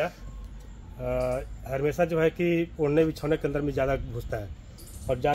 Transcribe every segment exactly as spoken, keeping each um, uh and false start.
जहरीला हमेशा जो है कि ओढ़ने बिछौने के अंदर में ज़्यादा घुसता है और जा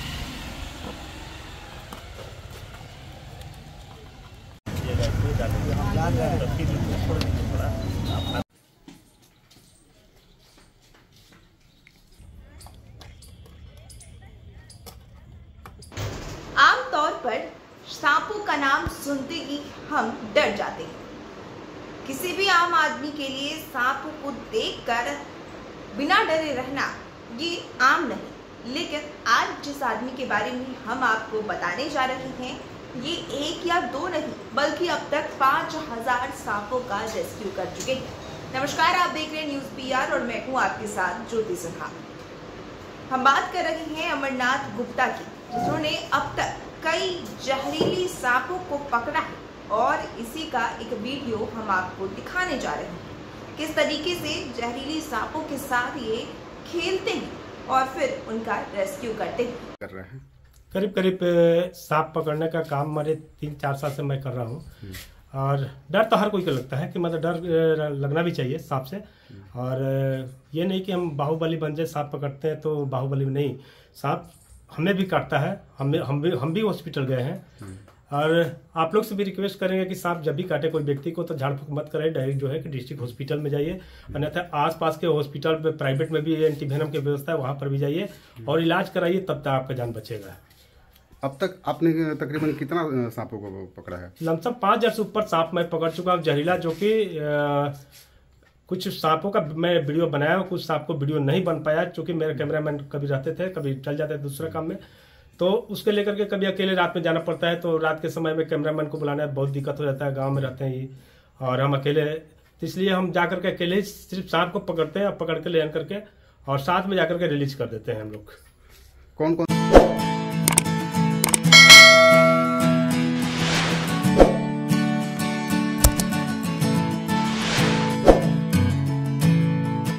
आमतौर पर सांपों का नाम सुनते ही हम डर जाते हैं। किसी भी आम आदमी के लिए सांपों को देखकर बिना डरे रहना ये आम नहीं, लेकिन आज जिस आदमी के बारे में हम आपको बताने जा रहे हैं ये एक या दो नहीं बल्कि अब तक पांच हजार सांपों का रेस्क्यू कर चुके हैं। नमस्कार, आप देख रहे हैं न्यूज पीआर और मैं हूं आपके साथ ज्योति सिन्हा। हम बात कर रहे हैं अमरनाथ गुप्ता की, जिन्होंने अब तक कई जहरीली सांपों को पकड़ा है और इसी का एक वीडियो हम आपको दिखाने जा रहे हैं। किस तरीके से जहरीली सांपों के साथ ये खेलते हैं और फिर उनका रेस्क्यू करते हैं। कर रहे हैं करीब करीब सांप पकड़ने का काम हमारे तीन चार साल से मैं कर रहा हूँ और डर तो हर कोई को लगता है कि मतलब डर लगना भी चाहिए सांप से। और ये नहीं कि हम बाहुबली बन जाए, सांप पकड़ते हैं तो बाहुबली नहीं, सांप हमें भी काटता है। हमें हम भी हम भी हॉस्पिटल गए हैं और आप लोग से भी रिक्वेस्ट करेंगे कि सांप जब भी काटे कोई व्यक्ति को तो झाड़ फूक मत करें, डायरेक्ट जो है कि डिस्ट्रिक्ट हॉस्पिटल में जाइए, अन्यथा आसपास के हॉस्पिटल में प्राइवेट में भी एंटीवेनम की व्यवस्था है, वहां पर भी जाइए और इलाज कराइए, तब तक आपका जान बचेगा। अब तक आपने तकरीबन कितना सांपों को पकड़ा है? लमसम पाँच हजार से ऊपर सांप मैं पकड़ चुका हूँ जहरीला, जो कि कुछ सांपों का मैं वीडियो बनाया, कुछ सांप को वीडियो नहीं बन पाया क्योंकि मेरे कैमरामैन कभी रहते थे, कभी चल जाते थे दूसरे काम में, तो उसके लेकर के कभी अकेले रात में जाना पड़ता है, तो रात के समय में कैमरामैन को बुलाना बहुत दिक्कत हो जाता है, गांव में रहते हैं ये और हम अकेले, तो इसलिए हम जाकर के अकेले सिर्फ सांप को पकड़ते हैं और पकड़ के ले करके और साथ में जाकर के रिलीज कर देते हैं हम लोग। कौन कौन